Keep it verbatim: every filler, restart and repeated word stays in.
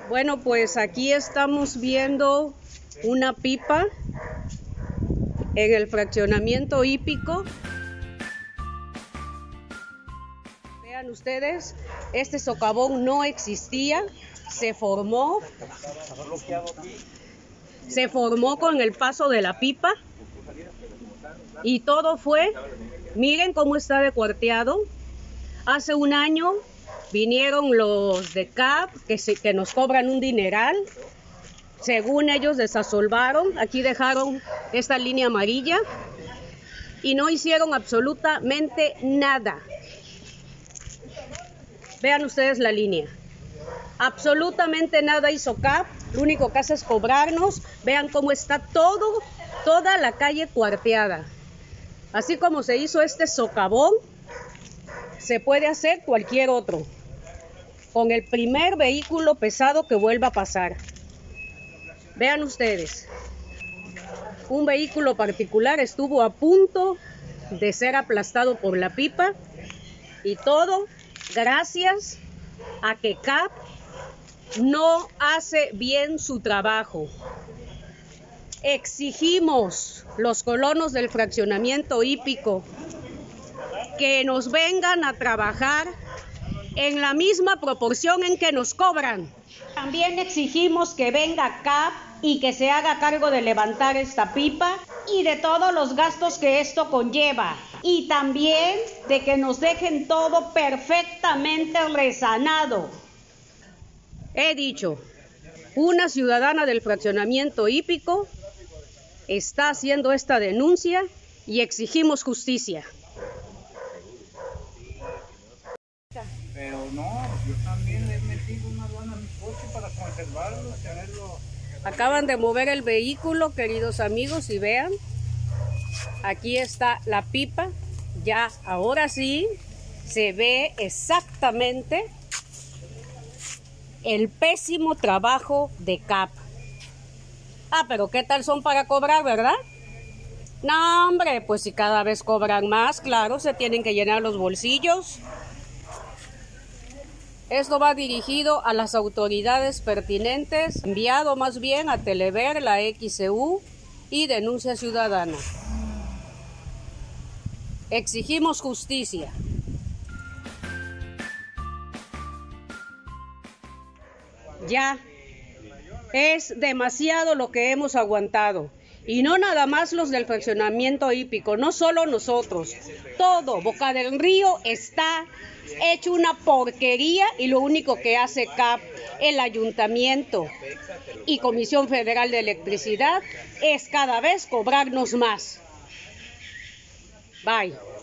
Bueno, pues aquí estamos viendo una pipa en el fraccionamiento hípico. Vean ustedes, este socavón no existía, se formó, se formó con el paso de la pipa y todo fue, miren cómo está de cuarteado. Hace un año vinieron los de C A P que, se, que nos cobran un dineral. Según ellos desasolvaron, aquí dejaron esta línea amarilla y no hicieron absolutamente nada. Vean ustedes la línea. Absolutamente nada hizo C A P, lo único que hace es cobrarnos. Vean cómo está todo, toda la calle cuarteada. Así como se hizo este socavón, se puede hacer cualquier otro, con el primer vehículo pesado que vuelva a pasar. Vean ustedes, un vehículo particular estuvo a punto de ser aplastado por la pipa y todo gracias a que C A P no hace bien su trabajo. Exigimos los colonos del fraccionamiento hípico que nos vengan a trabajar en la misma proporción en que nos cobran. También exigimos que venga C A P y que se haga cargo de levantar esta pipa y de todos los gastos que esto conlleva. Y también de que nos dejen todo perfectamente resanado. He dicho, una ciudadana del fraccionamiento hípico está haciendo esta denuncia y exigimos justicia. Pero no, yo también le he metido una lana a mi coche para conservarlo, tenerlo. Acaban de mover el vehículo, queridos amigos, y vean, aquí está la pipa. Ya, ahora sí, se ve exactamente el pésimo trabajo de C A P. Ah, pero ¿qué tal son para cobrar, verdad? No, hombre, pues si cada vez cobran más, claro, se tienen que llenar los bolsillos. Esto va dirigido a las autoridades pertinentes, enviado más bien a Telever, la X C U y Denuncia Ciudadana. Exigimos justicia. Ya, es demasiado lo que hemos aguantado. Y no nada más los del fraccionamiento hípico, no solo nosotros. Todo Boca del Río está hecho una porquería y lo único que hace C A P, el Ayuntamiento y Comisión Federal de Electricidad es cada vez cobrarnos más. Bye.